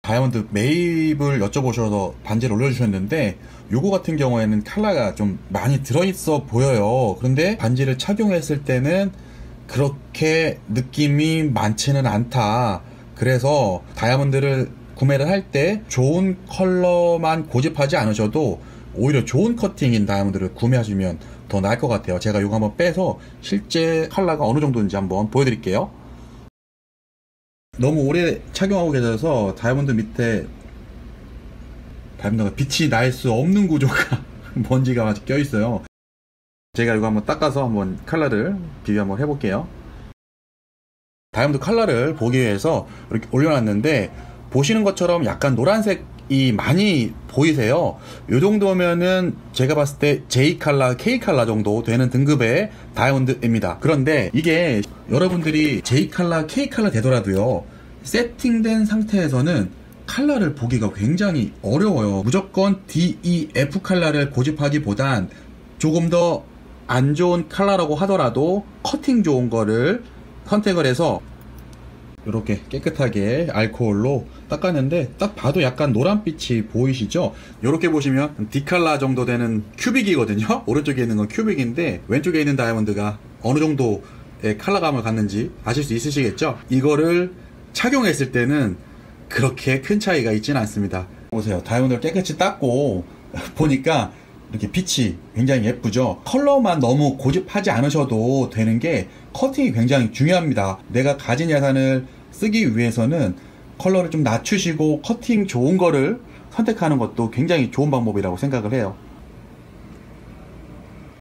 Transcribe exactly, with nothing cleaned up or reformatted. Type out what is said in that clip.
다이아몬드 매입을 여쭤보셔서 반지를 올려주셨는데, 요거 같은 경우에는 컬러가 좀 많이 들어있어 보여요. 그런데 반지를 착용했을 때는 그렇게 느낌이 많지는 않다. 그래서 다이아몬드를 구매를 할 때 좋은 컬러만 고집하지 않으셔도 오히려 좋은 커팅인 다이아몬드를 구매하시면 더 나을 것 같아요. 제가 이거 한번 빼서 실제 컬러가 어느 정도인지 한번 보여드릴게요. 너무 오래 착용하고 계셔서 다이아몬드 밑에 다이아몬드가 빛이 날 수 없는 구조가 먼지가 아직 껴있어요. 제가 이거 한번 닦아서 한번 컬러를 비교 한번 해볼게요. 다이아몬드 컬러를 보기 위해서 이렇게 올려놨는데, 보시는 것처럼 약간 노란색이 많이 보이세요. 이 정도면은 제가 봤을 때 제이 컬러, K 컬러 정도 되는 등급의 다이아몬드입니다. 그런데 이게 여러분들이 제이 컬러, K 컬러 되더라도요, 세팅된 상태에서는 컬러를 보기가 굉장히 어려워요. 무조건 디, 이, 에프 컬러를 고집하기보단 조금 더 안 좋은 컬러라고 하더라도 커팅 좋은 거를 선택을 해서 이렇게 깨끗하게 알코올로 닦았는데, 딱 봐도 약간 노란빛이 보이시죠? 이렇게 보시면 D 컬러 정도 되는 큐빅이거든요. 오른쪽에 있는 건 큐빅인데 왼쪽에 있는 다이아몬드가 어느 정도의 컬러감을 갖는지 아실 수 있으시겠죠? 이거를 착용했을 때는 그렇게 큰 차이가 있지는 않습니다. 보세요. 다이아몬드를 깨끗이 닦고 보니까 이렇게 빛이 굉장히 예쁘죠. 컬러만 너무 고집하지 않으셔도 되는 게 커팅이 굉장히 중요합니다. 내가 가진 예산을 쓰기 위해서는 컬러를 좀 낮추시고 커팅 좋은 거를 선택하는 것도 굉장히 좋은 방법이라고 생각을 해요.